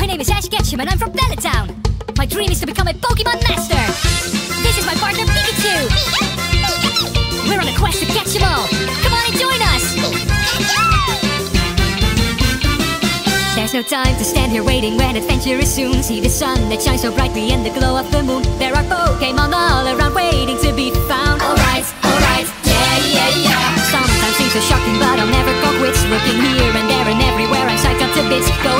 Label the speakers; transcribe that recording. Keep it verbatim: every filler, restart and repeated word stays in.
Speaker 1: name is Ash Ketchum and I'm from Bellatown. My dream is to become a Pokemon Master. This is my partner Pikachu. We're on a quest to catch them all. Come on and join us. There's no time to stand here waiting when adventure is soon. See the sun that shines so brightly and the glow of the moon. There are Pokemon all around waiting to be found. Alright, alright, yeah, yeah, yeah. Sometimes things are shocking but I'll never go quits. Looking here and there and everywhere I'm psyched up to bits. Go